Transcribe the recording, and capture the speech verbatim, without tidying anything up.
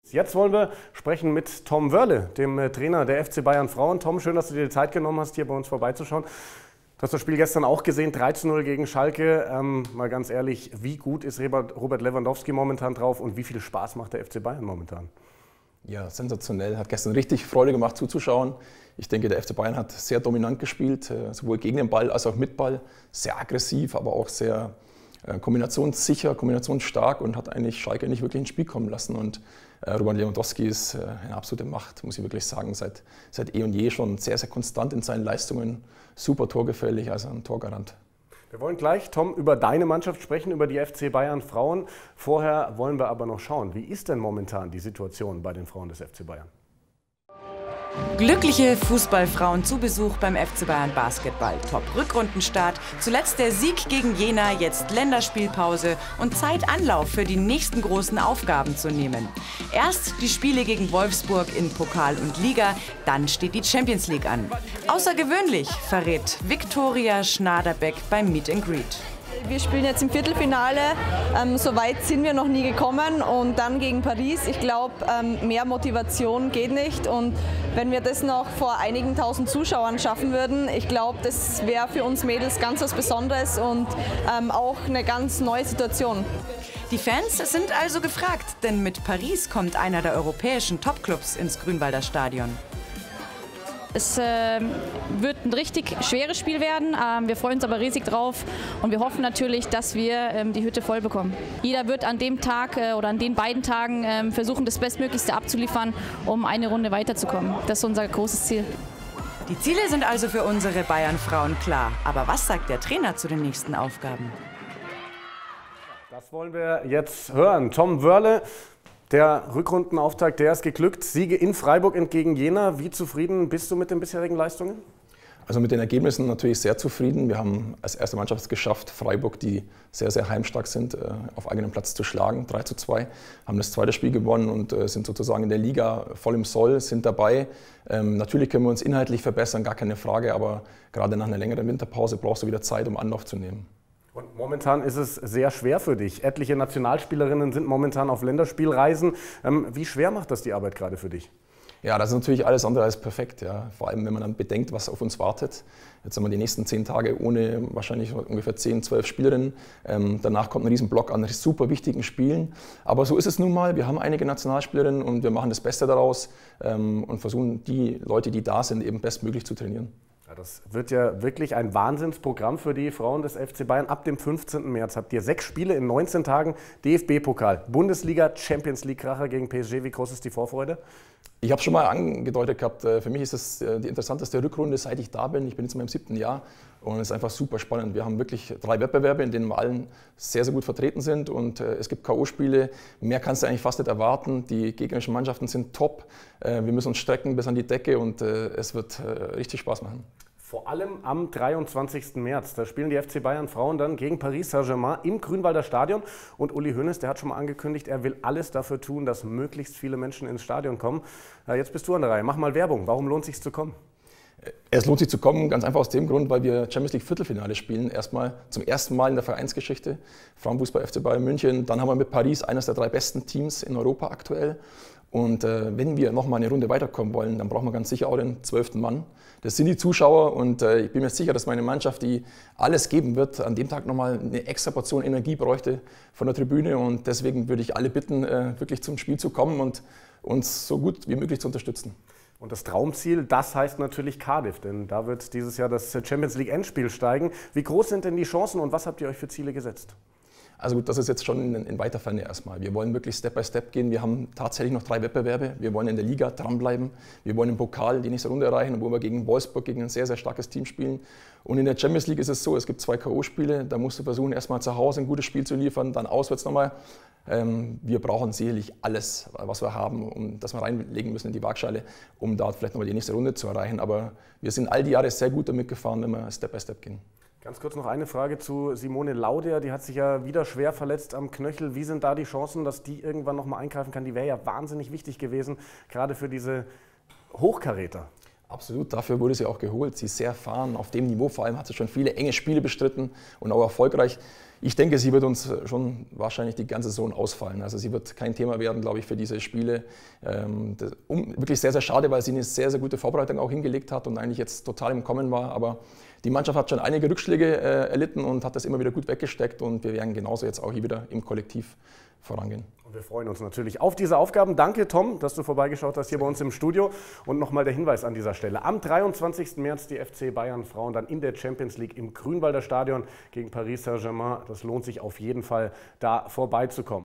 Jetzt wollen wir sprechen mit Tom Wörle, dem Trainer der F C Bayern Frauen. Tom, schön, dass du dir die Zeit genommen hast, hier bei uns vorbeizuschauen. Du hast das Spiel gestern auch gesehen, drei zu null gegen Schalke. Ähm, mal ganz ehrlich, wie gut ist Robert Lewandowski momentan drauf und wie viel Spaß macht der F C Bayern momentan? Ja, sensationell. Hat gestern richtig Freude gemacht zuzuschauen. Ich denke, der F C Bayern hat sehr dominant gespielt, sowohl gegen den Ball als auch mit Ball. Sehr aggressiv, aber auch sehr kombinationssicher, kombinationsstark und hat eigentlich Schalke nicht wirklich ins Spiel kommen lassen. Und äh, Robert Lewandowski ist äh, eine absolute Macht, muss ich wirklich sagen. Seit, seit eh und je schon sehr, sehr konstant in seinen Leistungen. Super torgefällig, also ein Torgarant. Wir wollen gleich, Tom, über deine Mannschaft sprechen, über die F C Bayern Frauen. Vorher wollen wir aber noch schauen, wie ist denn momentan die Situation bei den Frauen des F C Bayern? Glückliche Fußballfrauen zu Besuch beim F C Bayern Basketball. Top-Rückrundenstart, zuletzt der Sieg gegen Jena, jetzt Länderspielpause und Zeit, Anlauf für die nächsten großen Aufgaben zu nehmen. Erst die Spiele gegen Wolfsburg in Pokal und Liga, dann steht die Champions League an. Außergewöhnlich, verrät Viktoria Schnaderbeck beim Meet and Greet. Wir spielen jetzt im Viertelfinale, ähm, so weit sind wir noch nie gekommen und dann gegen Paris. Ich glaube, ähm, mehr Motivation geht nicht und wenn wir das noch vor einigen tausend Zuschauern schaffen würden, ich glaube, das wäre für uns Mädels ganz was Besonderes und ähm, auch eine ganz neue Situation. Die Fans sind also gefragt, denn mit Paris kommt einer der europäischen Topclubs ins Grünwalder Stadion. Es äh, wird ein richtig schweres Spiel werden. Ähm, wir freuen uns aber riesig drauf und wir hoffen natürlich, dass wir ähm, die Hütte voll bekommen. Jeder wird an dem Tag äh, oder an den beiden Tagen äh, versuchen, das Bestmöglichste abzuliefern, um eine Runde weiterzukommen. Das ist unser großes Ziel. Die Ziele sind also für unsere Bayern-Frauen klar. Aber was sagt der Trainer zu den nächsten Aufgaben? Das wollen wir jetzt hören. Tom Wörle. Der Rückrundenauftakt, der ist geglückt. Siege in Freiburg entgegen Jena. Wie zufrieden bist du mit den bisherigen Leistungen? Also mit den Ergebnissen natürlich sehr zufrieden. Wir haben als erste Mannschaft es geschafft, Freiburg, die sehr, sehr heimstark sind, auf eigenem Platz zu schlagen. drei zu zwei. Haben das zweite Spiel gewonnen und sind sozusagen in der Liga voll im Soll, sind dabei. Ähm, natürlich können wir uns inhaltlich verbessern, gar keine Frage. Aber gerade nach einer längeren Winterpause brauchst du wieder Zeit, um Anlauf zu nehmen. Und momentan ist es sehr schwer für dich. Etliche Nationalspielerinnen sind momentan auf Länderspielreisen. Ähm, wie schwer macht das die Arbeit gerade für dich? Ja, das ist natürlich alles andere als perfekt. Ja. Vor allem, wenn man dann bedenkt, was auf uns wartet. Jetzt haben wir die nächsten zehn Tage ohne wahrscheinlich ungefähr zehn, zwölf Spielerinnen. Ähm, danach kommt ein Riesenblock an super wichtigen Spielen. Aber so ist es nun mal. Wir haben einige Nationalspielerinnen und wir machen das Beste daraus ähm, und versuchen, die Leute, die da sind, eben bestmöglich zu trainieren. Ja, das wird ja wirklich ein Wahnsinnsprogramm für die Frauen des F C Bayern. Ab dem fünfzehnten März habt ihr sechs Spiele in neunzehn Tagen, D F B-Pokal, Bundesliga, Champions League-Kracher gegen P S G. Wie groß ist die Vorfreude? Ich habe schon mal angedeutet gehabt, für mich ist das die interessanteste Rückrunde, seit ich da bin. Ich bin jetzt in meinem siebten Jahr und es ist einfach super spannend. Wir haben wirklich drei Wettbewerbe, in denen wir allen sehr, sehr gut vertreten sind und es gibt K O-Spiele. Mehr kannst du eigentlich fast nicht erwarten. Die gegnerischen Mannschaften sind top. Wir müssen uns strecken bis an die Decke und es wird richtig Spaß machen. Vor allem am dreiundzwanzigsten März. Da spielen die F C Bayern Frauen dann gegen Paris Saint-Germain im Grünwalder Stadion. Und Uli Hoeneß, der hat schon mal angekündigt, er will alles dafür tun, dass möglichst viele Menschen ins Stadion kommen. Jetzt bist du an der Reihe. Mach mal Werbung. Warum lohnt es sich zu kommen? Es lohnt sich zu kommen, ganz einfach aus dem Grund, weil wir Champions League Viertelfinale spielen. Erstmal zum ersten Mal in der Vereinsgeschichte. Frauenfußball F C Bayern München. Dann haben wir mit Paris eines der drei besten Teams in Europa aktuell. Und äh, wenn wir noch mal eine Runde weiterkommen wollen, dann brauchen wir ganz sicher auch den zwölften Mann. Das sind die Zuschauer und äh, ich bin mir sicher, dass meine Mannschaft, die alles geben wird, an dem Tag noch mal eine extra Portion Energie bräuchte von der Tribüne. Und deswegen würde ich alle bitten, äh, wirklich zum Spiel zu kommen und uns so gut wie möglich zu unterstützen. Und das Traumziel, das heißt natürlich Cardiff, denn da wird dieses Jahr das Champions League Endspiel steigen. Wie groß sind denn die Chancen und was habt ihr euch für Ziele gesetzt? Also gut, das ist jetzt schon in, in weiter Ferne erstmal. Wir wollen wirklich Step by Step gehen. Wir haben tatsächlich noch drei Wettbewerbe. Wir wollen in der Liga dranbleiben. Wir wollen im Pokal die nächste Runde erreichen, wo wir gegen Wolfsburg, gegen ein sehr, sehr starkes Team spielen. Und in der Champions League ist es so, es gibt zwei K O-Spiele. Da musst du versuchen, erstmal zu Hause ein gutes Spiel zu liefern, dann auswärts nochmal. Ähm, wir brauchen sicherlich alles, was wir haben, um das wir reinlegen müssen in die Waagschale, um da vielleicht nochmal die nächste Runde zu erreichen. Aber wir sind all die Jahre sehr gut damit gefahren, wenn wir Step by Step gehen. Ganz kurz noch eine Frage zu Simone Lauder, die hat sich ja wieder schwer verletzt am Knöchel. Wie sind da die Chancen, dass die irgendwann noch mal eingreifen kann? Die wäre ja wahnsinnig wichtig gewesen, gerade für diese Hochkaräter. Absolut, dafür wurde sie auch geholt. Sie ist sehr erfahren, auf dem Niveau vor allem hat sie schon viele enge Spiele bestritten und auch erfolgreich. Ich denke, sie wird uns schon wahrscheinlich die ganze Saison ausfallen. Also sie wird kein Thema werden, glaube ich, für diese Spiele. Ähm, das, um, wirklich sehr, sehr schade, weil sie eine sehr, sehr gute Vorbereitung auch hingelegt hat und eigentlich jetzt total im Kommen war. Aber die Mannschaft hat schon einige Rückschläge äh, erlitten und hat das immer wieder gut weggesteckt. Und wir werden genauso jetzt auch hier wieder im Kollektiv vorangehen. Und wir freuen uns natürlich auf diese Aufgaben. Danke, Tom, dass du vorbeigeschaut hast hier bei uns im Studio. Und nochmal der Hinweis an dieser Stelle. Am dreiundzwanzigsten März die F C Bayern Frauen dann in der Champions League im Grünwalder Stadion gegen Paris Saint-Germain. Das lohnt sich auf jeden Fall, da vorbeizukommen.